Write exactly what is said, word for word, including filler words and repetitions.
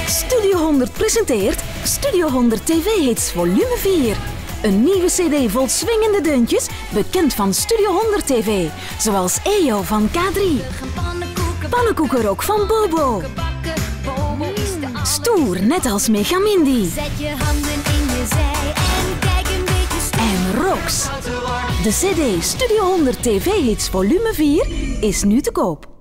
Studio honderd presenteert Studio honderd T V-hits volume vier. Een nieuwe cd vol swingende deuntjes, bekend van Studio honderd T V. Zoals Eyo van K drie. Pannenkoekenrock van Bobo. Stoer, net als Megamindy. Zet je handen in je zij en kijk een beetje stoer. En Rox. De cd Studio honderd T V-hits volume vier is nu te koop.